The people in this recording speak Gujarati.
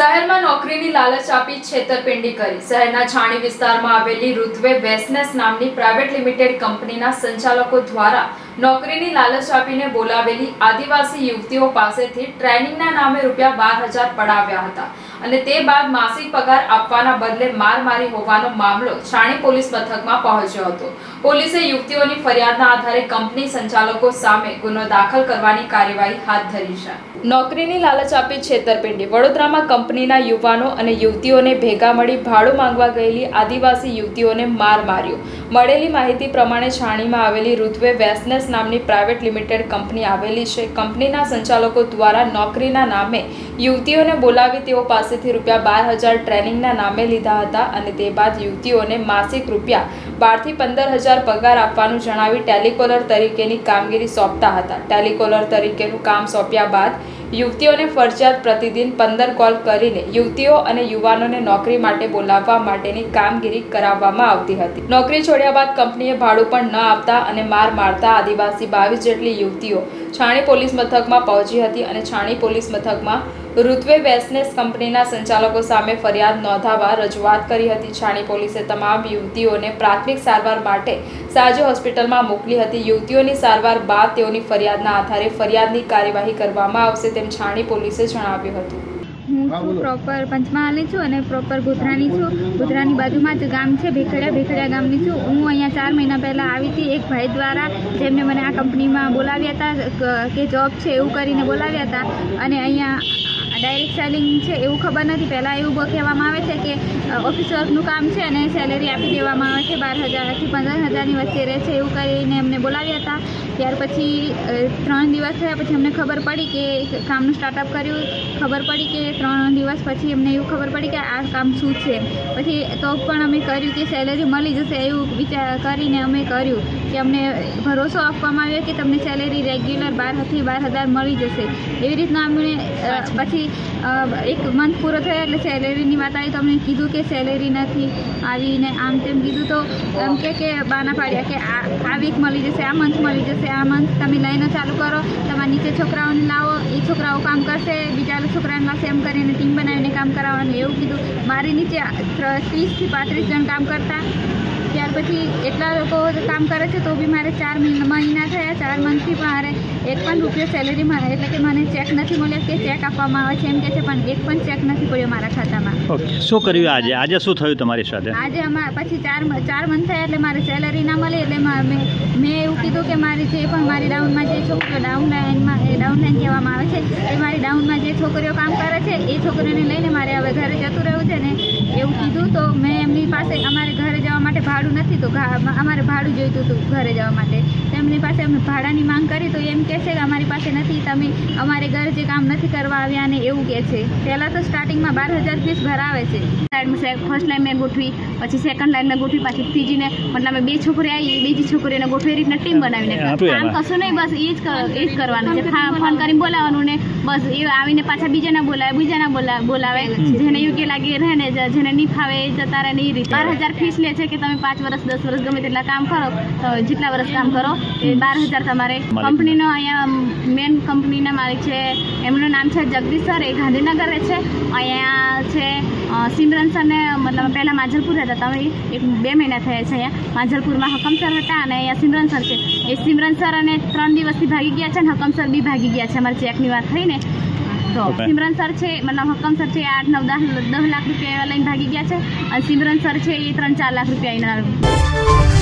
શહેરમાં નોકરીની લાલચ આપી છેતરપિંડી કરી શહેરના છાણી વિસ્તારમાં આવેલી ઋત્વે વેસનેસ નામની પ્રાઇવેટ લિમિટેડ કંપનીના સંચાલકો દ્વારા નોકરીની લાલચ આપીને બોલાવેલી આદિવાસી યુવતીઓ પાસેથી ટ્રેનિંગના નામે ₹12,000 પડાવ્યા હતા અને તે બાદ માસિક પગાર આપવાના બદલે માર મારી હોવાનો મામલો છાણી પોલીસ મથકમાં પહોંચ્યો હતો। પોલીસે યુવતીઓની ફરિયાદના આધારે કંપની સંચાલકો સામે ગુનો દાખલ કરવાની કાર્યવાહી હાથ ધરી છે। નોકરીની લાલચ આપી છેતરપિંડી વડોદરામાં કંપનીના યુવાનો અને યુવતીઓને ભેગા મળી ભાડું માંગવા ગયેલી આદિવાસી યુવતીઓને માર માર્યો। મળેલી માહિતી પ્રમાણે છાણીમાં આવેલી ઋત્વે વેસનેસ નામની પ્રાઇવેટ લિમિટેડ કંપની આવેલી છે। કંપનીના સંચાલકો દ્વારા નોકરીના નામે યુવતીઓને બોલાવી તેઓ પાસેથી ₹12,000 ટ્રેનિંગના નામે લીધા હતા અને તે બાદ યુવતીઓને માસિક ₹12,000 થી ₹15,000 પગાર આપવાનું જણાવી ટેલિકોલર તરીકેની કામગીરી સોંપતા હતા। ટેલિકોલર તરીકેનું કામ સોંપ્યા બાદ યુવતીઓને ફરજિયાત પ્રતિદિન 15 કોલ કરીને યુવતીઓ અને યુવાનોને નોકરી માટે બોલાવવા માટેની કામગીરી કરાવવામાં આવતી હતી। નોકરી છોડ્યા બાદ કંપનીએ ભાડું પણ ન આપતા અને માર મારતા આદિવાસી 22 જેટલી યુવતીઓ છાણી પોલીસ મથકમાં પહોંચી હતી અને છાણી પોલીસ મથકમાં ઋત્વે વેસનેસ કંપનીના સંચાલકો સામે ફરિયાદ નોંધાવવા રજૂઆત કરી હતી। છાણી પોલીસે તમામ યુવતીઓને પ્રાથમિક સારવાર માટે સાજો હોસ્પિટલમાં મોકલી હતી। યુવતીઓની સારવાર બાદ તેઓની ફરિયાદના આધારે ફરિયાદની કાર્યવાહી કરવામાં આવશે તેમ છાણી પોલીસે જણાવ્યું હતું। હું પ્રોપર પંચમહાલની છું અને પ્રોપર ગોધરાની છું। ગોધરાની બાજુમાં જ ગામ છે ભેખડિયા ગામની છું। હું અહીંયા 4 મહિના પહેલાં આવી હતી એક ભાઈ દ્વારા, જેમને મને આ કંપનીમાં બોલાવ્યા હતા કે જોબ છે એવું કરીને બોલાવ્યા હતા અને અહીંયા ડાયરેક્ટ સેલિંગ છે એવું ખબર નથી। પહેલાં એવું કહેવામાં આવે છે કે ઓફિસ વર્કનું કામ છે અને સેલેરી આપી દેવામાં આવે છે 12,000 થી 15,000ની વચ્ચે રહે છે એવું કરીને અમને બોલાવ્યા હતા। ત્યાર પછી 3 દિવસ થયા પછી અમને ખબર પડી કે કામનું સ્ટાર્ટઅપ કર્યું। ખબર પડી કે 3 દિવસ પછી અમને એવું ખબર પડી કે આ કામ શું છે। પછી તો પણ અમે કર્યું કે સેલેરી મળી જશે એવું વિચાર કરીને અમે કર્યું કે અમને ભરોસો આપવામાં આવ્યો કે તમને સેલેરી રેગ્યુલર 12,000 થી 12,000 મળી જશે। એવી રીતના અમને પછી 1 મંથ પૂરો થયો એટલે સેલેરીની વાત આવી તો અમને કીધું કે સેલેરી નથી આવીને આમ તેમ કીધું તો એમ કે બાના પાડ્યા કે આ વીક મળી જશે, આ મંથ મળી જશે, આ મંથ તમે લઈને ચાલુ કરો, તમારા નીચે છોકરાઓને લાવો, એ છોકરાઓ કામ કરશે, બીજા છોકરાને લાવશે, એમ કરીને ટીમ બનાવીને કામ કરાવવાનું એવું કીધું। મારી નીચે 30 થી 35 જણ કામ કરતા। ત્યાર પછી એટલા લોકો કામ કરે છે તો બી મારે 4 મહિના થયા, 4 મંથથી મારે ₹1 સેલેરીમાં એટલે કે મને ચેક નથી મળ્યો કે ચેક આપવામાં આવે છે એમ કે છે, પણ એક પણ ચેક નથી પડ્યો મારા ખાતામાં। ઓકે, શું કર્યું આજે શું થયું તમારી સાથે? આજે પછી 4 મંથ થયા એટલે મારે સેલેરી ના મળી એટલે મેં એવું કીધું કે મારી જે પણ મારી ડાઉનમાં જે છોકરીઓ ડાઉનલાઈન કહેવામાં આવે છે એ મારી ડાઉનમાં જે છોકરીઓ કામ કરે છે એ છોકરીઓને લઈને મારે હવે ઘરે જતું રહેવું છે ને એવું કીધું। તો મેં એમની પાસે અમારે ઘરે જવા માટે ભાડું નથી તો અમારે ભાડું જોઈતું હતું ઘરે જવા માટે, તેમની પાસે અમે ભાડાની માંગ કરી તો એમ કહે છે કે અમારી પાસે નથી, તમે અમારે ઘરે જે કામ નથી કરવા આવ્યા ને એવું કહે છે। પહેલાં તો સ્ટાર્ટિંગમાં 12,000 ફીસ ભરાવે છે। ફર્સ્ટ લાઈન મેં ગોઠવી, પછી સેકન્ડ લાઈન મેં ગોઠવી, પાછી ત્રીજીને મતલબ મેં 2 છોકરી આવી, બીજી છોકરીઓને ગોઠવી રીતના ટીમ બનાવીને કામ કશું નહીં, બસ એ જ કરવાનું છે। ફોન કરીને બોલાવવાનું ને બસ એ આવીને પાછા બીજાના બોલાવે જેને યોગ્ય લાગે રહે ને, જેને નહીં ફાવે એ જતા રહે ને એ રીતે 12,000 ફીસ લે છે કે તમે 5 વર્ષ 10 વર્ષ ગમે તેટલા કામ કરો તો જેટલા વર્ષ કામ કરો એ 12,000 તમારે। કંપનીનો અહીંયા મેન કંપનીના માલિક છે, એમનું નામ છે જગદીશ સર, એ ગાંધીનગર રહે છે। અહીંયા છે સિમરન સરને મતલબ પહેલાં માંજલપુર હતા, તમે 2 મહિના થયા છે અહીંયા માંજલપુરમાં હકમ સર હતા અને અહીંયા સિમરન સર છે। એ સિમરન સર અને 3 દિવસથી ભાગી ગયા છે અને હકમ સર બી ભાગી ગયા છે અમારી ચેકની વાત થઈને તો સિમરન સર છે મતલબ હકમ સર છે 8, 9, 10 લાખ રૂપિયા લઈને ભાગી ગયા છે અને સિમરન સર છે એ 3-4 લાખ રૂપિયા